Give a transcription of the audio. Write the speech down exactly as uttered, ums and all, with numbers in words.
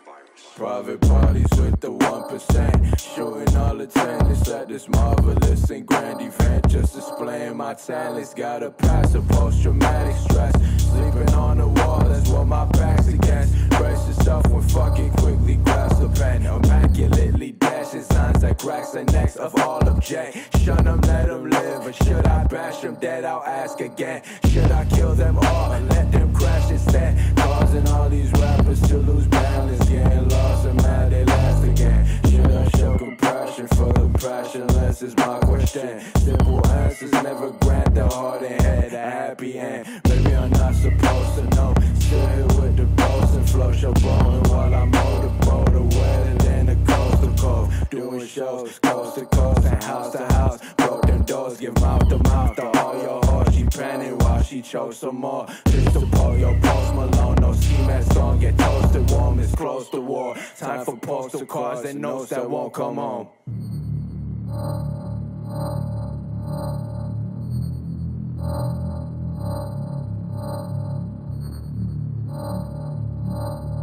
Private parties with the one percent, shooting all attendance at this marvelous and grand event. Just displaying my talents, got a pass of post-traumatic stress. Sleeping on the wall, that's what my back's against. Brace yourself when fucking quickly grasp the pen. Immaculately dashing signs that cracks the necks of all object. Shun them, let them live, or should I bash them dead? I'll ask again. Should I kill them all and let them crash instead? Causing all these rappers to lose balance, getting lost and mad they last again. Should I show compassion for the passionless is my question. Simple answers never grant the heart and head a happy end. Maybe I'm not supposed to know. Still here with the boats and flow, show bowling while I motorboat wetter than the coast to coast. Doing shows coast to coast and house to house. Broke them doors, give mouth to mouth to all your heart. She panning while she chose some more. Pistol pull your Post Malone, no ski mask on. Get toasted warm, it's close to war. Time for postal cards and notes that won't come home. Uh